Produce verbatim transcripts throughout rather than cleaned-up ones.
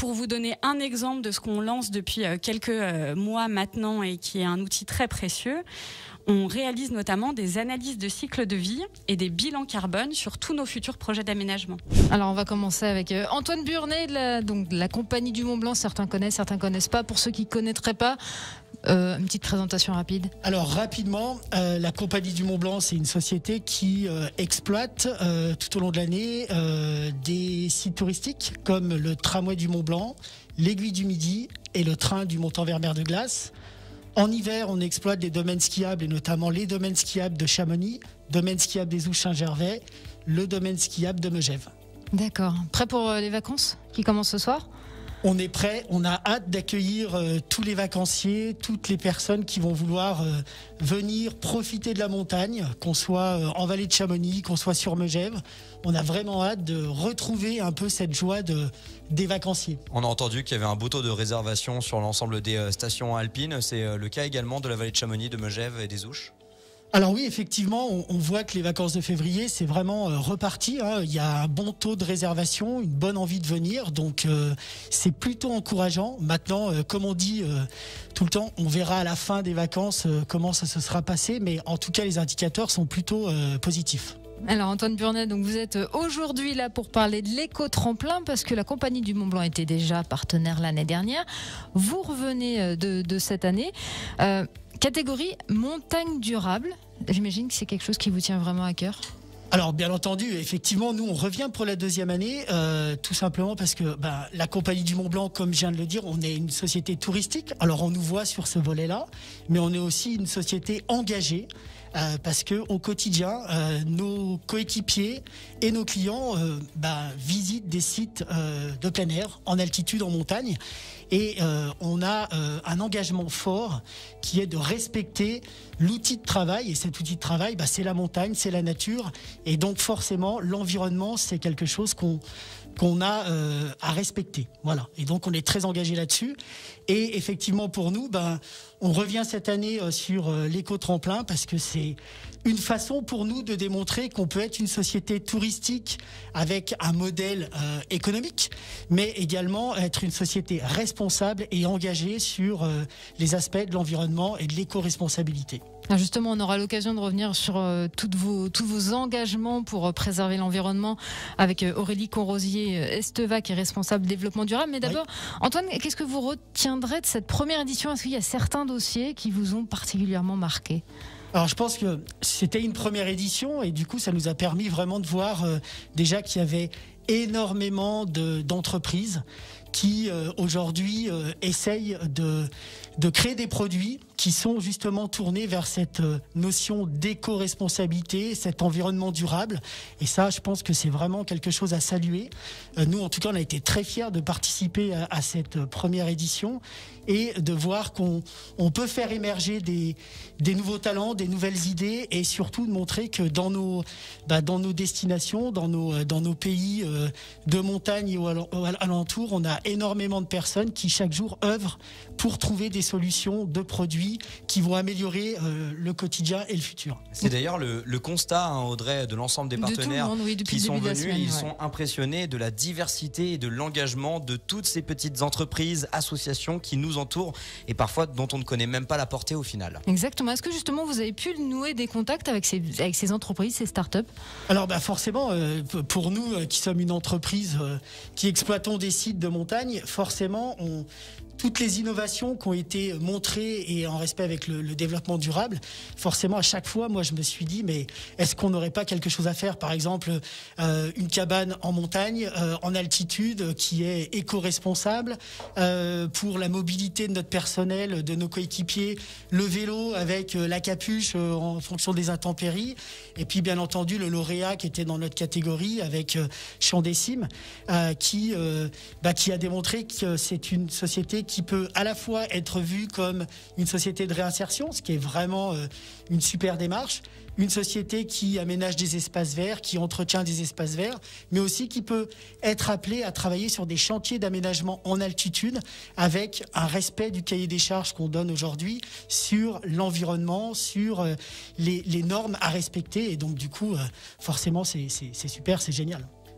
pour vous donner un exemple de ce qu'on lance depuis quelques mois maintenant et qui est un outil très précieux, on réalise notamment des analyses de cycle de vie et des bilans carbone sur tous nos futurs projets d'aménagement. Alors on va commencer avec Antoine Burnet, de la, donc de la Compagnie du Mont Blanc. Certains connaissent, certains connaissent pas. Pour ceux qui connaîtraient pas, euh, une petite présentation rapide. Alors rapidement, euh, la Compagnie du Mont Blanc, c'est une société qui euh, exploite euh, tout au long de l'année euh, des sites touristiques comme le tramway du Mont Blanc, l'aiguille du Midi et le train du Montant-Vert-Mer de Glace. En hiver, on exploite des domaines skiables et notamment les domaines skiables de Chamonix, domaine skiable des Ouches-Saint-Gervais, le domaine skiable de Megève. D'accord. Prêt pour les vacances qui commencent ce soir ? On est prêt, on a hâte d'accueillir euh, tous les vacanciers, toutes les personnes qui vont vouloir euh, venir profiter de la montagne, qu'on soit euh, en vallée de Chamonix, qu'on soit sur Megève. On a vraiment hâte de retrouver un peu cette joie de, des vacanciers. On a entendu qu'il y avait un beau taux de réservation sur l'ensemble des euh, stations alpines. C'est euh, le cas également de la vallée de Chamonix, de Megève et des Ouches. Alors oui, effectivement, on, on voit que les vacances de février, c'est vraiment euh, reparti. Hein. Il y a un bon taux de réservation, une bonne envie de venir, donc euh, c'est plutôt encourageant. Maintenant, euh, comme on dit euh, tout le temps, on verra à la fin des vacances euh, comment ça se sera passé, mais en tout cas, les indicateurs sont plutôt euh, positifs. Alors Antoine Burnet, donc vous êtes aujourd'hui là pour parler de l'éco-tremplin parce que la Compagnie du Mont Blanc était déjà partenaire l'année dernière. Vous revenez de, de cette année. Euh, catégorie montagne durable. J'imagine que c'est quelque chose qui vous tient vraiment à cœur. Alors bien entendu, effectivement, nous on revient pour la deuxième année, euh, tout simplement parce que ben, la Compagnie du Mont Blanc, comme je viens de le dire, on est une société touristique. Alors on nous voit sur ce volet-là, mais on est aussi une société engagée. Euh, parce que au quotidien, euh, nos coéquipiers et nos clients euh, bah, visitent des sites euh, de plein air, en altitude, en montagne, et euh, on a euh, un engagement fort qui est de respecter l'outil de travail. Et cet outil de travail, bah, c'est la montagne, c'est la nature, et donc forcément l'environnement, c'est quelque chose qu'on qu'on a euh, à respecter. Voilà. Et donc on est très engagé là-dessus. Et effectivement pour nous, ben on revient cette année euh, sur euh, l'éco-tremplin parce que c'est une façon pour nous de démontrer qu'on peut être une société touristique avec un modèle euh, économique, mais également être une société responsable et engagée sur euh, les aspects de l'environnement et de l'éco-responsabilité. Justement, on aura l'occasion de revenir sur euh, toutes vos, tous vos engagements pour euh, préserver l'environnement avec euh, Aurélie Conrosier-Esteva qui est responsable développement durable. Mais d'abord, oui. Antoine, qu'est-ce que vous retiendrez de cette première édition ? Est-ce qu'il y a certains dossiers qui vous ont particulièrement marqué ? Alors je pense que c'était une première édition et du coup ça nous a permis vraiment de voir euh, déjà qu'il y avait énormément de, d'entreprises qui euh, aujourd'hui euh, essayent de, de créer des produits qui sont justement tournés vers cette euh, notion d'éco-responsabilité, cet environnement durable. Et ça, je pense que c'est vraiment quelque chose à saluer. Euh, nous, en tout cas, on a été très fiers de participer à, à cette première édition et de voir qu'on on peut faire émerger des, des nouveaux talents, des nouvelles idées et surtout de montrer que dans nos, bah, dans nos destinations, dans nos, dans nos pays euh, de montagne et au alentour, on a énormément de personnes qui chaque jour œuvrent pour trouver des solutions de produits qui vont améliorer euh, le quotidien et le futur. C'est d'ailleurs le, le constat, hein, Audrey, de l'ensemble des partenaires de monde, oui, qui sont venus. Semaine, ils ouais. sont impressionnés de la diversité et de l'engagement de toutes ces petites entreprises, associations qui nous entourent et parfois dont on ne connaît même pas la portée au final. Exactement. Est-ce que justement vous avez pu nouer des contacts avec ces, avec ces entreprises, ces startups ? Alors bah forcément, euh, pour nous euh, qui sommes une entreprise euh, qui exploitons des sites de montagne, forcément on toutes les innovations qui ont été montrées et en respect avec le, le développement durable, forcément à chaque fois, moi je me suis dit, mais est-ce qu'on n'aurait pas quelque chose à faire ? Par exemple, euh, une cabane en montagne, euh, en altitude, qui est éco-responsable, euh, pour la mobilité de notre personnel, de nos coéquipiers, le vélo avec euh, la capuche euh, en fonction des intempéries, et puis bien entendu le lauréat qui était dans notre catégorie avec euh, Champ des Cimes, euh, qui, euh, bah, qui a démontré que c'est une société qui peut à la fois être vue comme une société de réinsertion, ce qui est vraiment euh, une super démarche, une société qui aménage des espaces verts, qui entretient des espaces verts, mais aussi qui peut être appelée à travailler sur des chantiers d'aménagement en altitude avec un respect du cahier des charges qu'on donne aujourd'hui sur l'environnement, sur euh, les, les normes à respecter. Et donc du coup, euh, forcément, c'est, c'est, c'est super, c'est génial.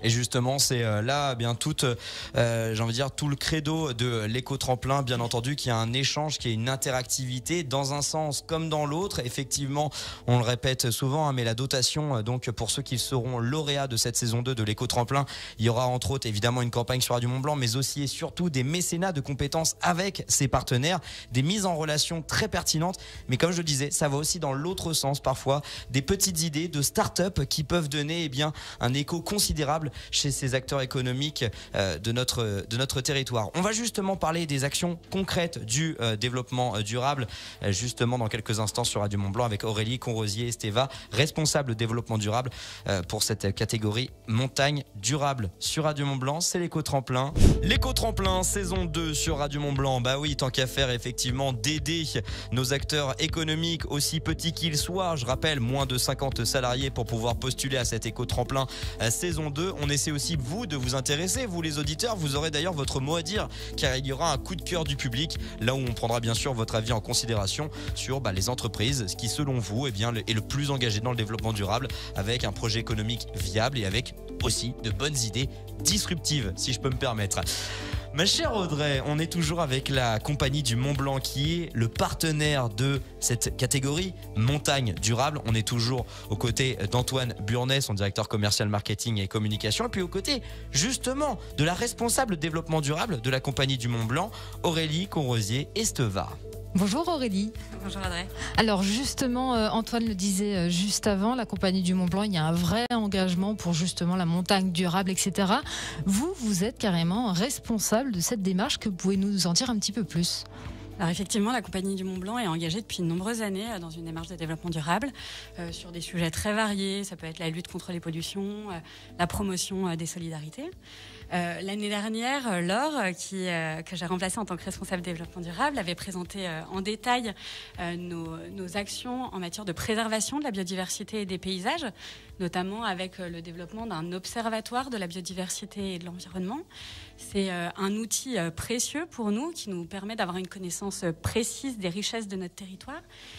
Et justement, c'est là, eh bien toute, euh, j'ai envie de dire, tout le credo de l'éco-tremplin, bien entendu, qu'il y a un échange, qu'il y a une interactivité dans un sens comme dans l'autre. Effectivement, on le répète souvent, hein, mais la dotation, donc pour ceux qui seront lauréats de cette saison deux de l'éco-tremplin, il y aura entre autres évidemment une campagne sur Radio Mont-Blanc, mais aussi et surtout des mécénats de compétences avec ses partenaires, des mises en relation très pertinentes. Mais comme je le disais, ça va aussi dans l'autre sens parfois, des petites idées de start-up qui peuvent donner eh bien un écho considérable chez ces acteurs économiques euh, de notre de notre territoire. On va justement parler des actions concrètes du euh, développement euh, durable euh, justement dans quelques instants sur Radio Mont-Blanc avec Aurélie Conrosier-Esteva, responsable développement durable euh, pour cette catégorie montagne durable. Sur Radio Mont-Blanc, c'est l'éco-tremplin. L'éco-tremplin saison deux sur Radio Mont-Blanc. Bah oui, tant qu'à faire effectivement d'aider nos acteurs économiques aussi petits qu'ils soient. Je rappelle, moins de cinquante salariés pour pouvoir postuler à cet éco-tremplin euh, saison deux. On essaie aussi, vous, de vous intéresser. Vous, les auditeurs, vous aurez d'ailleurs votre mot à dire, car il y aura un coup de cœur du public, là où on prendra bien sûr votre avis en considération sur bah, les entreprises, ce qui, selon vous, eh bien, est le plus engagé dans le développement durable, avec un projet économique viable et avec aussi de bonnes idées disruptives, si je peux me permettre. Ma chère Audrey, on est toujours avec la compagnie du Mont Blanc qui est le partenaire de cette catégorie montagne durable. On est toujours aux côtés d'Antoine Burnet, son directeur commercial marketing et communication, et puis aux côtés justement de la responsable développement durable de la compagnie du Mont Blanc, Aurélie Conrosier-Esteva. Bonjour Aurélie. Bonjour Audrey. Alors justement, euh, Antoine le disait euh, juste avant, la compagnie du Mont Blanc, il y a un vrai engagement pour justement la montagne durable, et cetera. Vous, vous êtes carrément responsable de cette démarche. Que pouvez nous en dire un petit peu plus ? Alors effectivement, la compagnie du Mont Blanc est engagée depuis de nombreuses années dans une démarche de développement durable euh, sur des sujets très variés. Ça peut être la lutte contre les pollutions, euh, la promotion euh, des solidarités. Euh, l'année dernière, Laure, qui, euh, que j'ai remplacée en tant que responsable développement durable, avait présenté euh, en détail euh, nos, nos actions en matière de préservation de la biodiversité et des paysages, notamment avec euh, le développement d'un observatoire de la biodiversité et de l'environnement. C'est euh, un outil euh, précieux pour nous qui nous permet d'avoir une connaissance précise des richesses de notre territoire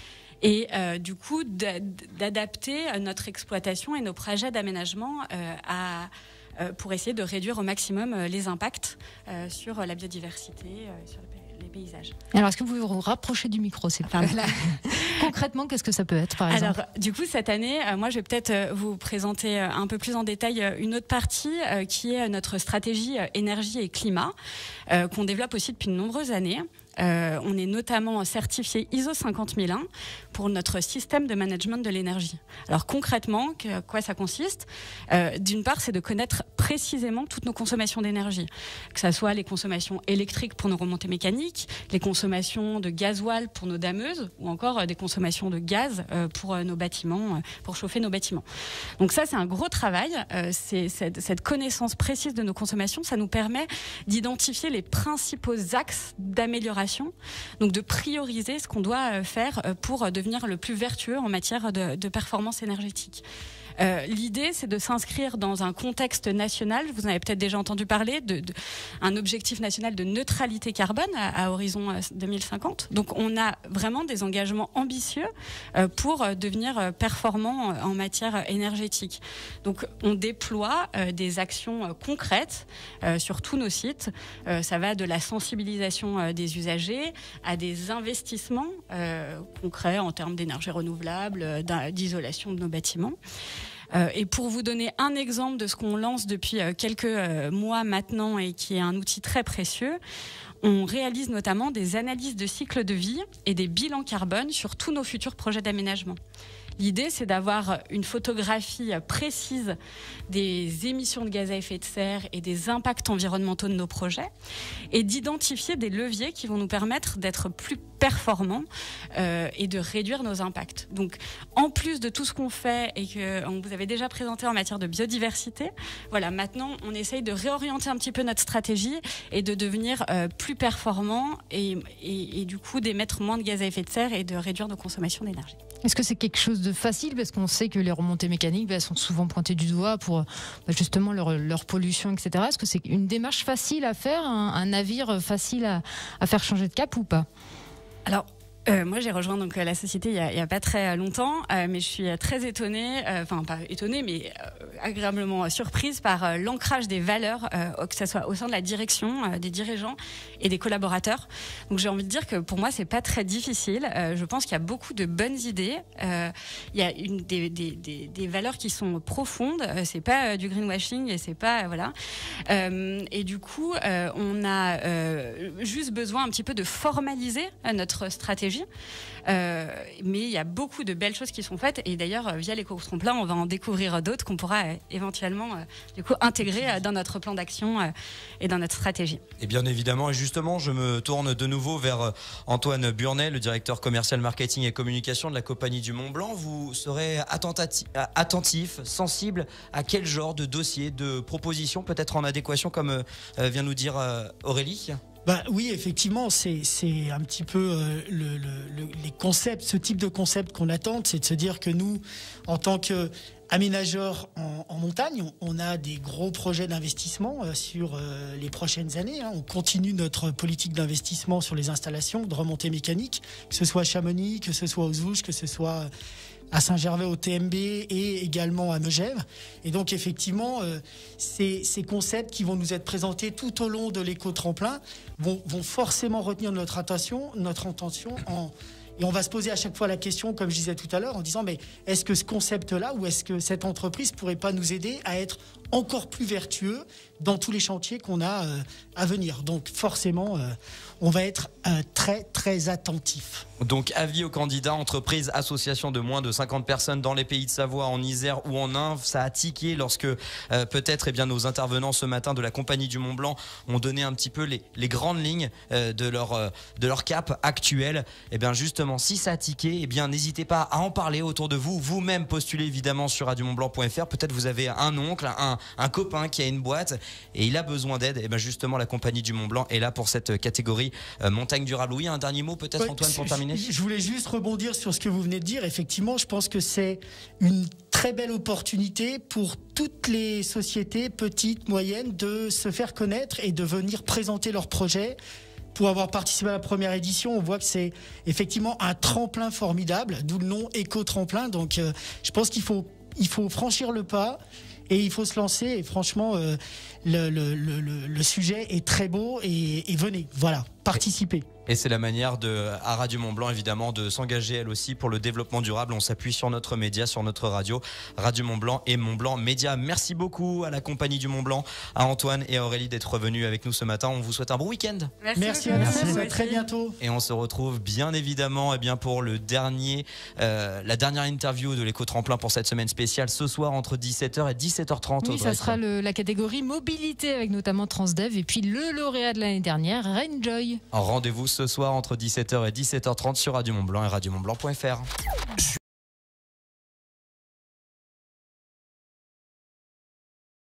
et euh, du coup d'adapter notre exploitation et nos projets d'aménagement euh, à pour essayer de réduire au maximum les impacts euh, sur la biodiversité, euh, sur les paysages. Alors, est-ce que vous vous rapprochez du micro, c'est pas mal. Concrètement, qu'est-ce que ça peut être, par exemple ? Alors, du coup, cette année, euh, moi, je vais peut-être euh, vous présenter euh, un peu plus en détail euh, une autre partie euh, qui est notre stratégie euh, énergie et climat, euh, qu'on développe aussi depuis de nombreuses années. Euh, on est notamment certifié I S O cinquante mille un pour notre système de management de l'énergie. Alors concrètement, que, quoi ça consiste ? euh, D'une part, c'est de connaître précisément toutes nos consommations d'énergie, que ce soit les consommations électriques pour nos remontées mécaniques, les consommations de gasoil pour nos dameuses, ou encore euh, des consommations de gaz euh, pour euh, nos bâtiments, euh, pour chauffer nos bâtiments. Donc ça, c'est un gros travail. Euh, c'est, cette, cette connaissance précise de nos consommations, ça nous permet d'identifier les principaux axes d'amélioration, donc de prioriser ce qu'on doit faire pour devenir le plus vertueux en matière de, de performance énergétique. Euh, l'idée, c'est de s'inscrire dans un contexte national. Vous en avez peut-être déjà entendu parler, de, de un objectif national de neutralité carbone à, à horizon deux mille cinquante. Donc, on a vraiment des engagements ambitieux euh, pour devenir performants en matière énergétique. Donc, on déploie euh, des actions euh, concrètes euh, sur tous nos sites. Euh, ça va de la sensibilisation euh, des usagers à des investissements euh, concrets en termes d'énergie renouvelable, d'isolation de nos bâtiments. Euh, et pour vous donner un exemple de ce qu'on lance depuis euh, quelques euh, mois maintenant et qui est un outil très précieux, on réalise notamment des analyses de cycle de vie et des bilans carbone sur tous nos futurs projets d'aménagement. L'idée, c'est d'avoir une photographie précise des émissions de gaz à effet de serre et des impacts environnementaux de nos projets et d'identifier des leviers qui vont nous permettre d'être plus performants euh, et de réduire nos impacts. Donc, en plus de tout ce qu'on fait et que on vous avait déjà présenté en matière de biodiversité, voilà, maintenant, on essaye de réorienter un petit peu notre stratégie et de devenir euh, plus performants et, et, et du coup d'émettre moins de gaz à effet de serre et de réduire nos consommations d'énergie. Est-ce que c'est quelque chose de facile, parce qu'on sait que les remontées mécaniques bah, sont souvent pointées du doigt pour bah, justement leur, leur pollution, et cetera. Est-ce que c'est une démarche facile à faire, un, un navire facile à, à faire changer de cap ou pas ? Alors, Euh, moi, j'ai rejoint donc la société il y a, il y a pas très longtemps, euh, mais je suis très étonnée, enfin euh, pas étonnée, mais euh, agréablement surprise par euh, l'ancrage des valeurs, euh, que ce soit au sein de la direction, euh, des dirigeants et des collaborateurs. Donc j'ai envie de dire que pour moi, c'est pas très difficile. Euh, je pense qu'il y a beaucoup de bonnes idées. Euh, il y a une des, des, des, des valeurs qui sont profondes. Euh, c'est pas euh, du greenwashing et c'est pas euh, voilà. Euh, et du coup, euh, on a euh, juste besoin un petit peu de formaliser euh, notre stratégie. Euh, mais il y a beaucoup de belles choses qui sont faites et d'ailleurs via l'éco-tremplin on va en découvrir d'autres qu'on pourra euh, éventuellement euh, du coup intégrer euh, dans notre plan d'action euh, et dans notre stratégie. Et bien évidemment, et justement je me tourne de nouveau vers Antoine Burnet, le directeur commercial marketing et communication de la Compagnie du Mont Blanc. Vous serez attentif, sensible à quel genre de dossier, de proposition, peut-être en adéquation comme euh, vient nous dire euh, Aurélie? Bah oui, effectivement, c'est c'est un petit peu euh, le, le, les concepts, ce type de concept qu'on attend, c'est de se dire que nous, en tant que aménageurs en, en montagne, on, on a des gros projets d'investissement euh, sur euh, les prochaines années. Hein. On continue notre politique d'investissement sur les installations de remontée mécanique, que ce soit à Chamonix, que ce soit aux Ouches, que ce soit à Saint-Gervais au T M B et également à Megève. Et donc effectivement, euh, ces, ces concepts qui vont nous être présentés tout au long de l'éco-tremplin vont, vont forcément retenir notre attention, notre intention en... Et on va se poser à chaque fois la question, comme je disais tout à l'heure, en disant mais est-ce que ce concept-là ou est-ce que cette entreprise pourrait pas nous aider à être encore plus vertueux dans tous les chantiers qu'on a euh, à venir. Donc forcément, euh, on va être euh, très très attentif. Donc avis aux candidats, entreprises, associations de moins de cinquante personnes dans les pays de Savoie, en Isère ou en Indre. Ça a tiqué lorsque euh, peut-être eh bien, nos intervenants ce matin de la Compagnie du Mont Blanc ont donné un petit peu les, les grandes lignes euh, de, leur, euh, de leur cap actuel. Et bien justement, si ça a tiqué, eh bien n'hésitez pas à en parler autour de vous. Vous-même postulez évidemment sur radio mont blanc point f r. Peut-être vous avez un oncle, un, un copain qui a une boîte et il a besoin d'aide. Et bien justement, la Compagnie du Mont Blanc est là pour cette catégorie euh, montagne durable. Oui, un dernier mot peut-être, ouais, Antoine, pour terminer. Je voulais juste rebondir sur ce que vous venez de dire. Effectivement, je pense que c'est une très belle opportunité pour toutes les sociétés, petites, moyennes, de se faire connaître et de venir présenter leurs projets. Pour avoir participé à la première édition, on voit que c'est effectivement un tremplin formidable, d'où le nom éco-tremplin. Donc euh, je pense qu'il faut, il faut franchir le pas et il faut se lancer. Et franchement, euh, le, le, le, le sujet est très beau et, et venez, voilà, participez. Et c'est la manière de, à Radio Mont Blanc évidemment, de s'engager elle aussi pour le développement durable. On s'appuie sur notre média, sur notre radio, Radio Mont Blanc et Mont Blanc Média. Merci beaucoup à la Compagnie du Mont Blanc, à Antoine et à Aurélie d'être revenus avec nous ce matin. On vous souhaite un bon week-end. Merci, merci, merci, merci. À très bientôt. Et on se retrouve bien évidemment eh bien, pour le dernier, euh, la dernière interview de l'éco-tremplin pour cette semaine spéciale ce soir entre dix-sept heures et dix-sept heures trente. Oui, ça sera le, la catégorie mobilité avec notamment Transdev et puis le lauréat de l'année dernière, Rainjoy. Rendez-vous ce soir entre dix-sept heures et dix-sept heures trente sur Radio Mont Blanc et radio mont blanc point f r.